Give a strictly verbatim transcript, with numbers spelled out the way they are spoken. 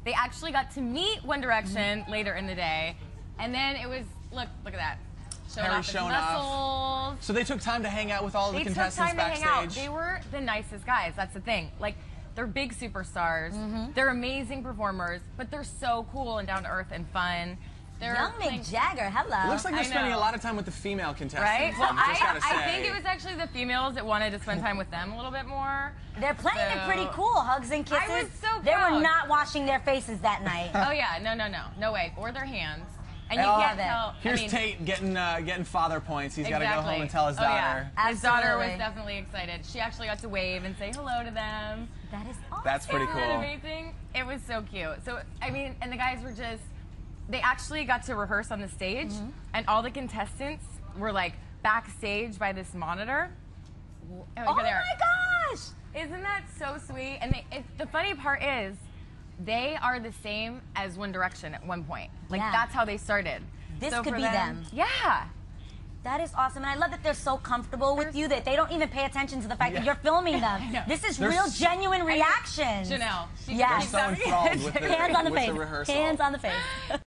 They actually got to meet One Direction mm-hmm. later in the day, and then it was look, look at that. Showing Harry off his showing muscles. off. So they took time to hang out with all they the contestants took time backstage. To hang out. They were the nicest guys. That's the thing. Like, they're big superstars. Mm-hmm. They're amazing performers, but they're so cool and down to earth and fun. They're Young Mick Jagger, hello. It looks like they're spending a lot of time with the female contestants. Right? Well, I, just I, gotta say. I think it was actually the females that wanted to spend time with them a little bit more. They're playing so, it pretty cool, hugs and kisses. I was so proud. They were not washing their faces that night. Oh yeah, no, no, no, no way, or their hands. And you oh, can't tell. Here's I mean, Tate getting uh, getting father points. He's exactly. got to go home and tell his oh, daughter. Yeah. His daughter was definitely excited. She actually got to wave and say hello to them. That is awesome. That's pretty Isn't cool. that amazing? It was so cute. So I mean, and the guys were just. They actually got to rehearse on the stage, mm-hmm. and all the contestants were like backstage by this monitor. Oh, oh my gosh! Isn't that so sweet? And they, it, the funny part is, they are the same as One Direction at one point. Like yeah. that's how they started. This so could be them, them. Yeah. That is awesome, and I love that they're so comfortable with you that they don't even pay attention to the fact yeah. that you're filming them. This is they're real, genuine reaction. Janelle. Yeah. They're so enthralled with the, Hands on the with face. the rehearsal. Hands on the face.